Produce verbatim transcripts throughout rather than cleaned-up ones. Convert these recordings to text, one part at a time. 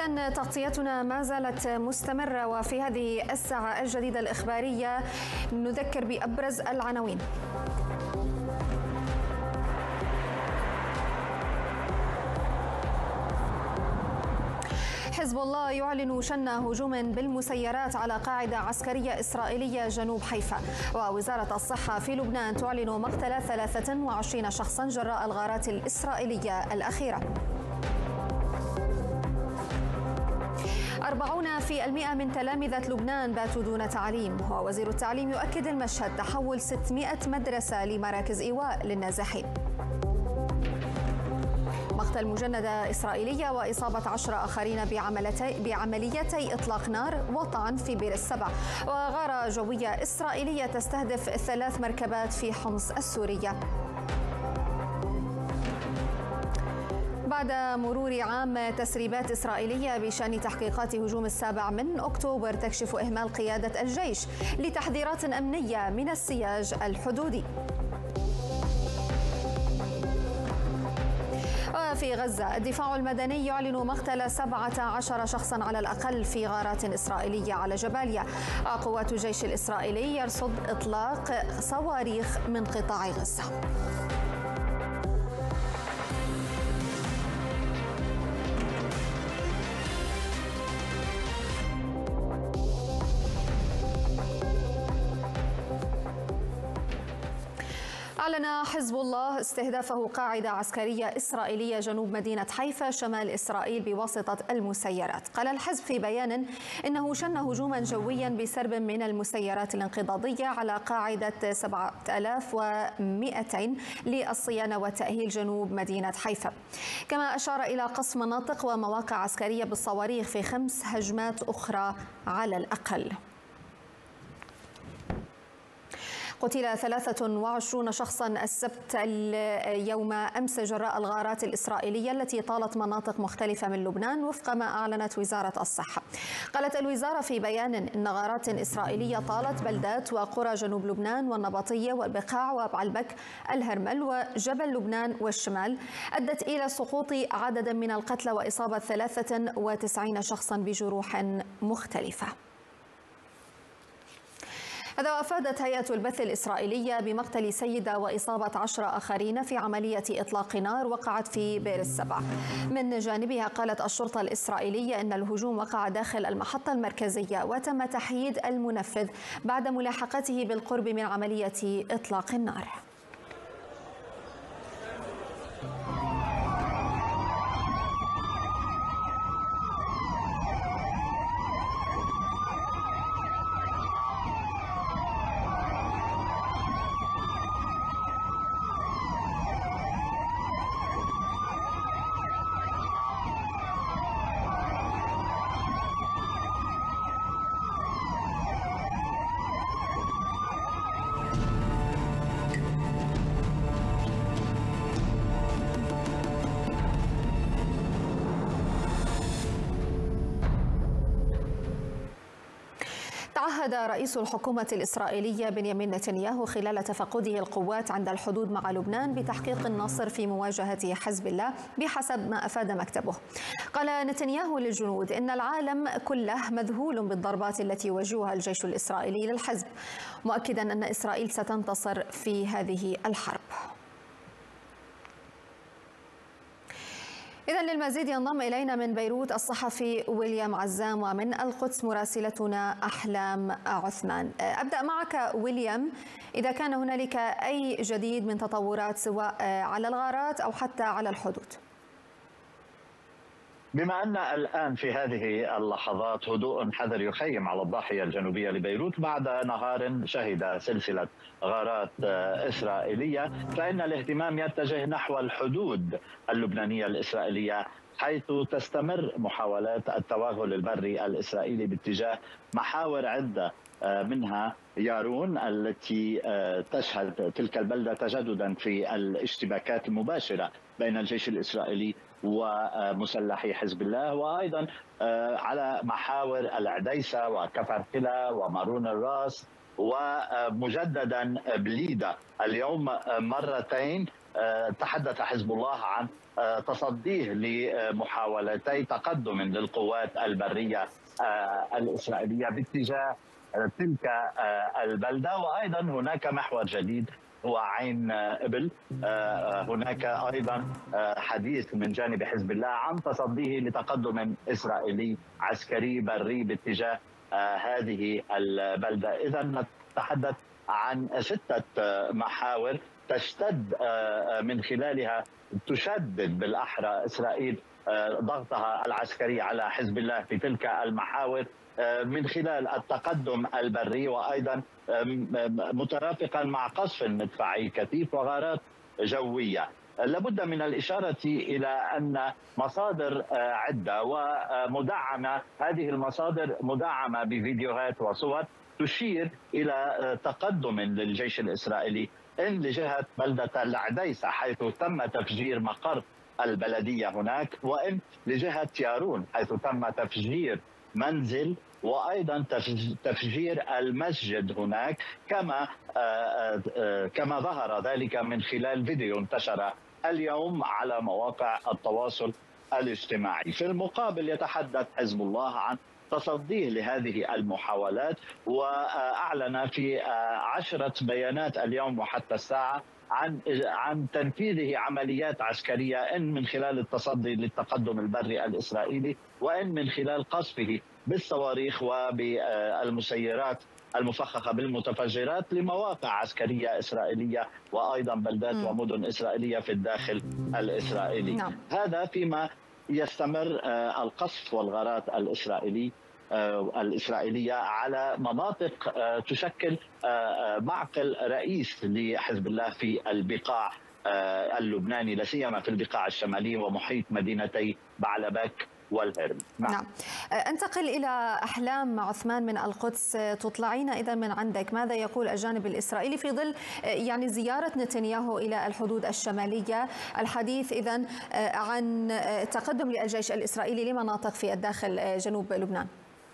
إذن تغطيتنا ما زالت مستمرة، وفي هذه الساعة الجديدة الإخبارية نذكر بأبرز العناوين. حزب الله يعلن شن هجوم بالمسيرات على قاعدة عسكرية إسرائيلية جنوب حيفا. ووزارة الصحة في لبنان تعلن مقتل ثلاثة وعشرين شخصا جراء الغارات الإسرائيلية الأخيرة. أربعون في المئة من تلامذة لبنان باتوا دون تعليم. ووزير التعليم يؤكد المشهد تحول ستمئة مدرسة لمراكز إيواء للنازحين. مقتل مجندة إسرائيلية وإصابة عشرة آخرين بعمليتي إطلاق نار وطعن في بئر السبع. وغارة جوية إسرائيلية تستهدف ثلاث مركبات في حمص السورية. بعد مرور عام، تسريبات إسرائيلية بشأن تحقيقات هجوم السابع من أكتوبر تكشف إهمال قيادة الجيش لتحذيرات أمنية من السياج الحدودي. وفي غزة، الدفاع المدني يعلن مقتل سبعة عشر شخصا على الأقل في غارات إسرائيلية على جباليا. قوات الجيش الإسرائيلي يرصد إطلاق صواريخ من قطاع غزة. أعلن حزب الله استهدافه قاعدة عسكرية إسرائيلية جنوب مدينة حيفا شمال إسرائيل بواسطة المسيرات. قال الحزب في بيان إنه شن هجوما جويا بسرب من المسيرات الانقضاضية على قاعدة سبعة آلاف ومئتين للصيانة والتأهيل جنوب مدينة حيفا. كما أشار إلى قصف مناطق ومواقع عسكرية بالصواريخ في خمس هجمات أخرى على الأقل. قتل ثلاثة وعشرين شخصا السبت اليوم أمس جراء الغارات الإسرائيلية التي طالت مناطق مختلفة من لبنان وفق ما أعلنت وزارة الصحة. قالت الوزارة في بيان إن غارات إسرائيلية طالت بلدات وقرى جنوب لبنان والنبطية والبقاع وبعلبك الهرمل وجبل لبنان والشمال، أدت إلى سقوط عدد من القتلى وإصابة ثلاثة وتسعين شخصا بجروح مختلفة. هذا وأفادت هيئة البث الإسرائيلية بمقتل سيدة وإصابة عشرة آخرين في عملية إطلاق نار وقعت في بئر السبع. من جانبها قالت الشرطة الإسرائيلية أن الهجوم وقع داخل المحطة المركزية وتم تحييد المنفذ بعد ملاحقته بالقرب من عملية إطلاق النار. تعهد رئيس الحكومة الإسرائيلية بنيامين نتنياهو خلال تفقده القوات عند الحدود مع لبنان بتحقيق النصر في مواجهة حزب الله بحسب ما أفاد مكتبه. قال نتنياهو للجنود إن العالم كله مذهول بالضربات التي يوجهها الجيش الإسرائيلي للحزب، مؤكدا أن إسرائيل ستنتصر في هذه الحرب. إذن للمزيد ينضم إلينا من بيروت الصحفي ويليام عزام، ومن القدس مراسلتنا أحلام عثمان. أبدأ معك ويليام، إذا كان هنالك أي جديد من تطورات سواء على الغارات أو حتى على الحدود. بما أن الآن في هذه اللحظات هدوء حذر يخيم على الضاحية الجنوبية لبيروت بعد نهار شهد سلسلة غارات إسرائيلية، فإن الاهتمام يتجه نحو الحدود اللبنانية الإسرائيلية، حيث تستمر محاولات التوغل البري الإسرائيلي باتجاه محاور عدة، منها يارون التي تشهد تلك البلدة تجددا في الاشتباكات المباشرة بين الجيش الإسرائيلي ومسلحي حزب الله، وأيضا على محاور العديسة وكفر كلا ومارون الراس ومجددا بليدة اليوم مرتين، تحدث حزب الله عن تصديه لمحاولتي تقدم للقوات البرية الإسرائيلية باتجاه تلك البلدة. وأيضا هناك محور جديد هو عين إبل. هناك أيضا حديث من جانب حزب الله عن تصديه لتقدم إسرائيلي عسكري بري باتجاه هذه البلدة. إذا نتحدث عن ستة محاور تشتد من خلالها تشدد بالأحرى إسرائيل ضغطها العسكري على حزب الله في تلك المحاور من خلال التقدم البري، وأيضا مترافقا مع قصف مدفعي كثيف وغارات جوية. لابد من الإشارة إلى أن مصادر عدة ومدعمة، هذه المصادر مدعمة بفيديوهات وصور تشير إلى تقدم للجيش الإسرائيلي إن لجهة بلدة العديسة حيث تم تفجير مقر البلدية هناك، وإن لجهة يارون حيث تم تفجير منزل، وأيضا تفجير المسجد هناك، كما كما ظهر ذلك من خلال فيديو انتشر اليوم على مواقع التواصل الاجتماعي. في المقابل يتحدث حزب الله عن تصديه لهذه المحاولات، وأعلن في عشرة بيانات اليوم وحتى الساعة عن عن تنفيذه عمليات عسكرية، إن من خلال التصدي للتقدم البري الإسرائيلي، وإن من خلال قصفه بالصواريخ وبالمسيرات المفخخة بالمتفجرات لمواقع عسكرية إسرائيلية وأيضا بلدات م. ومدن إسرائيلية في الداخل الإسرائيلي. نعم. هذا فيما يستمر القصف والغارات الإسرائيلي الإسرائيلية على مناطق تشكل معقل رئيس لحزب الله في البقاع اللبناني، لا سيما في البقاع الشمالية ومحيط مدينتي بعلبك والهرم. نعم. نعم. انتقل إلى أحلام عثمان من القدس. تطلعينا إذا من عندك ماذا يقول الجانب الإسرائيلي في ظل يعني زيارة نتنياهو إلى الحدود الشمالية، الحديث إذا عن تقدم للجيش الإسرائيلي لمناطق في الداخل جنوب لبنان؟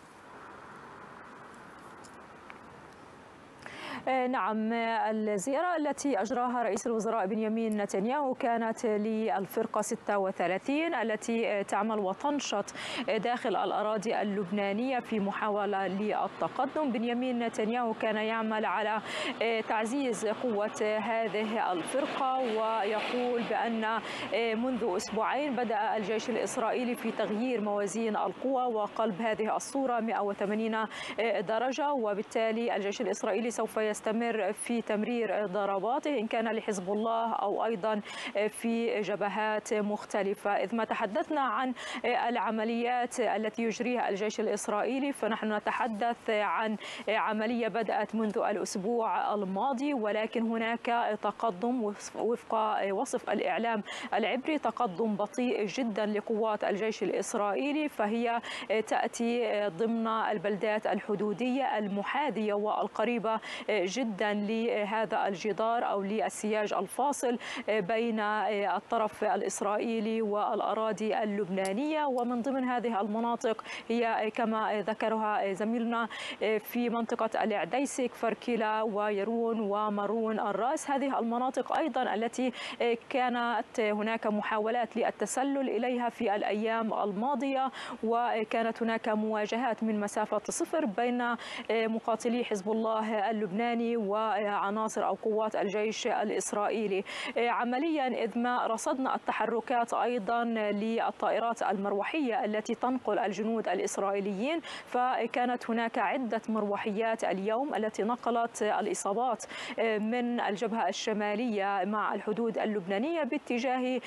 نعم، الزيارة التي أجراها رئيس الوزراء بنيامين نتنياهو كانت للفرقة ستة وثلاثين التي تعمل وتنشط داخل الأراضي اللبنانية في محاولة للتقدم. بنيامين نتنياهو كان يعمل على تعزيز قوة هذه الفرقة، ويقول بأن منذ أسبوعين بدأ الجيش الإسرائيلي في تغيير موازين القوى وقلب هذه الصورة مئة وثمانين درجة، وبالتالي الجيش الإسرائيلي سوف يستمر في تمرير ضرباته إن كان لحزب الله أو أيضا في جبهات مختلفة. إذ ما تحدثنا عن العمليات التي يجريها الجيش الإسرائيلي فنحن نتحدث عن عملية بدأت منذ الأسبوع الماضي، ولكن هناك تقدم وفق وصف الإعلام العبري، تقدم بطيء جدا لقوات الجيش الإسرائيلي، فهي تأتي ضمن البلدات الحدودية المحاذية والقريبة جدا لهذا الجدار أو للسياج الفاصل بين الطرف الإسرائيلي والأراضي اللبنانية. ومن ضمن هذه المناطق هي كما ذكرها زميلنا في منطقة العديسة، كفر كلا ويرون ومارون الراس. هذه المناطق أيضا التي كانت هناك محاولات للتسلل إليها في الأيام الماضية، وكانت هناك مواجهات من مسافة صفر بين مقاتلي حزب الله اللبناني وعناصر أو قوات الجيش الإسرائيلي. عمليا إذ ما رصدنا التحركات أيضا للطائرات المروحية التي تنقل الجنود الإسرائيليين، فكانت هناك عدة مروحيات اليوم التي نقلت الإصابات من الجبهة الشمالية مع الحدود اللبنانية باتجاه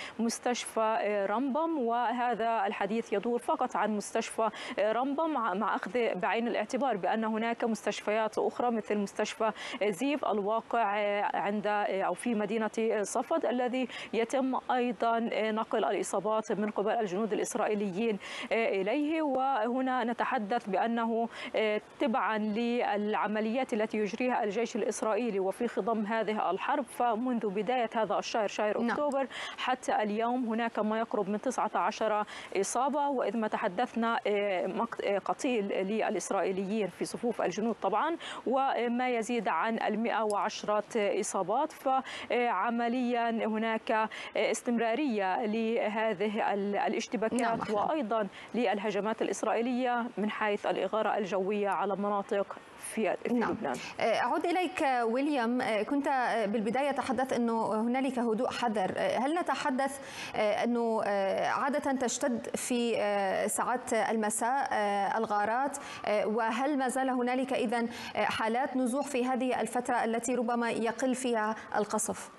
مستشفى رمبم، وهذا الحديث يدور فقط عن مستشفى رمبم مع أخذ بعين الاعتبار بأن هناك مستشفيات أخرى مثل مستشفى زيف الواقع عند أو في مدينة صفد الذي يتم أيضا نقل الإصابات من قبل الجنود الإسرائيليين إليه. وهنا نتحدث بأنه تبعا للعمليات التي يجريها الجيش الإسرائيلي وفي خضم هذه الحرب، فمنذ بداية هذا الشهر شهر أكتوبر حتى اليوم هناك ما يقرب من تسعة عشر إصابة، وإذ ما تحدثنا قتيل للإسرائيليين في صفوف الجنود طبعا، وما يزيد يزيد عن المئة وعشرة إصابات. فعمليا هناك استمرارية لهذه الاشتباكات نعم. وأيضا للهجمات الإسرائيلية من حيث الإغارة الجوية على مناطق في نعم. لبنان. أعود إليك ويليام، كنت بالبداية تحدث أنه هنالك هدوء حذر، هل نتحدث أنه عادة تشتد في ساعات المساء الغارات، وهل ما زال هنالك إذن حالات نزوح في هذه الفترة التي ربما يقل فيها القصف؟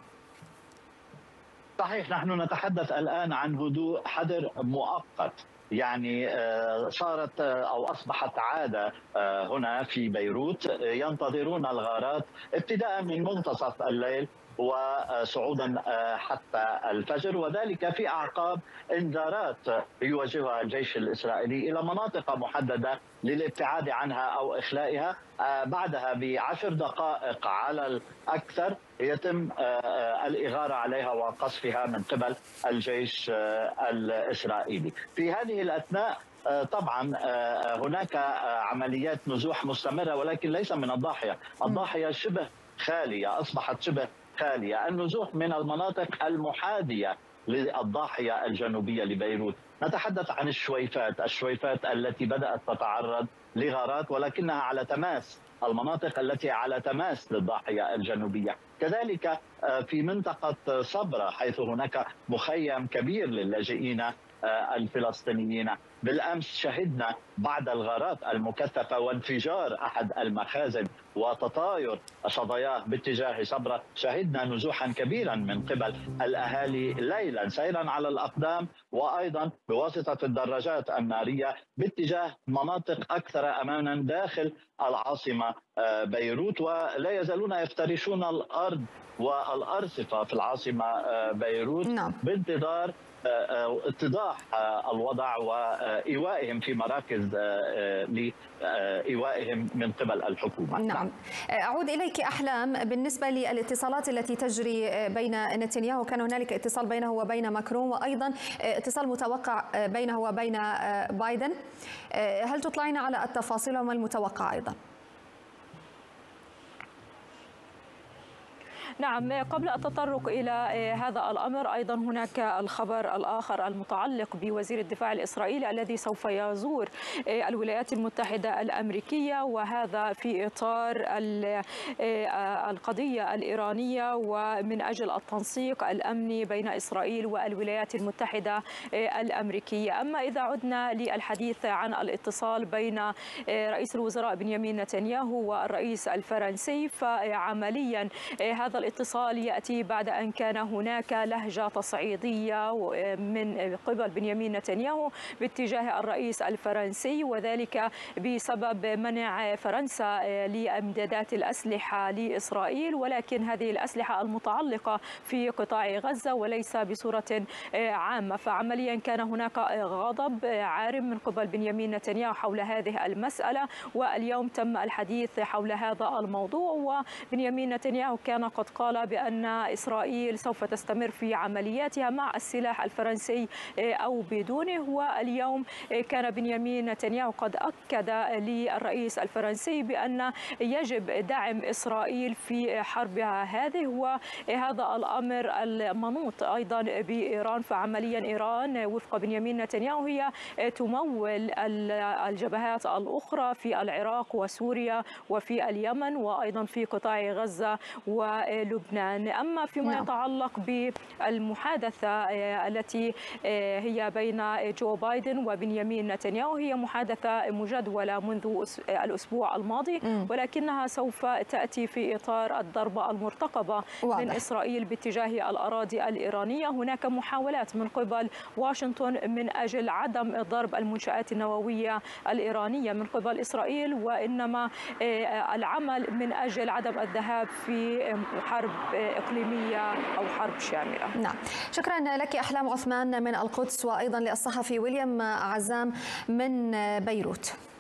صحيح، نحن نتحدث الآن عن هدوء حذر مؤقت، يعني صارت أو أصبحت عادة هنا في بيروت، ينتظرون الغارات ابتداء من منتصف الليل وصعودا حتى الفجر، وذلك في أعقاب إنذارات يوجهها الجيش الإسرائيلي إلى مناطق محددة للابتعاد عنها أو إخلائها. بعدها بعشر دقائق على الأكثر يتم الإغارة عليها وقصفها من قبل الجيش الإسرائيلي. في هذه الأثناء طبعا هناك عمليات نزوح مستمرة، ولكن ليس من الضاحية، الضاحية شبه خالية، أصبحت شبه خالية. النزوح من المناطق المحاذية للضاحية الجنوبية لبيروت، نتحدث عن الشويفات، الشويفات التي بدأت تتعرض لغارات ولكنها على تماس المناطق التي على تماس للضاحية الجنوبية. كذلك في منطقة صبرا حيث هناك مخيم كبير للاجئين الفلسطينيين. بالأمس شهدنا بعد الغارات المكثفة وانفجار أحد المخازن وتطاير صداياه باتجاه صبرا، شهدنا نزوحا كبيرا من قبل الأهالي ليلا سيرا على الأقدام وأيضا بواسطة الدراجات النارية باتجاه مناطق أكثر أمانا داخل العاصمة بيروت، ولا يزالون يفترشون الأرض والأرصفة في العاصمة بيروت نعم. بانتظار اتضاح الوضع وإيوائهم في مراكز لإيوائهم من قبل الحكومة. نعم. أعود إليك أحلام، بالنسبة للاتصالات التي تجري بين نتنياهو، كان هنالك اتصال بينه وبين ماكرون وأيضا اتصال متوقع بينه وبين بايدن، هل تطلعين على التفاصيل وما المتوقع أيضا؟ نعم، قبل التطرق إلى هذا الأمر أيضا هناك الخبر الآخر المتعلق بوزير الدفاع الإسرائيلي الذي سوف يزور الولايات المتحدة الأمريكية، وهذا في إطار القضية الإيرانية ومن أجل التنسيق الأمني بين إسرائيل والولايات المتحدة الأمريكية. أما إذا عدنا للحديث عن الاتصال بين رئيس الوزراء بنيامين نتنياهو والرئيس الفرنسي، فعمليا هذا الاتصال يأتي بعد أن كان هناك لهجة تصعيدية من قبل بنيامين نتنياهو باتجاه الرئيس الفرنسي، وذلك بسبب منع فرنسا لإمدادات الأسلحة لإسرائيل، ولكن هذه الأسلحة المتعلقة في قطاع غزة وليس بصورة عامة. فعمليا كان هناك غضب عارم من قبل بنيامين نتنياهو حول هذه المسألة، واليوم تم الحديث حول هذا الموضوع. وبنيامين نتنياهو كان قد قال بأن إسرائيل سوف تستمر في عملياتها مع السلاح الفرنسي أو بدونه، واليوم كان بنيامين نتنياهو قد أكد للرئيس الفرنسي بأن يجب دعم إسرائيل في حربها هذه، وهذا الأمر المنوط أيضا بإيران. فعمليا إيران وفق بنيامين نتنياهو هي تمول الجبهات الأخرى في العراق وسوريا وفي اليمن وأيضا في قطاع غزة ولبنان. أما فيما يتعلق بالمحادثة التي هي بين جو بايدن وبنيامين نتنياهو، هي محادثة مجدولة منذ الأسبوع الماضي، ولكنها سوف تأتي في إطار الضربة المرتقبة من إسرائيل باتجاه الأراضي الإيرانية. هناك محاولات من قبل واشنطن من أجل عدم ضرب المنشآت النووية الإيرانية من قبل إسرائيل، وإنما العمل من أجل عدم الذهاب في حرب إقليمية أو حرب شاملة. نعم، شكرا لك أحلام عثمان من القدس، وأيضا للصحفي ويليام عزام من بيروت.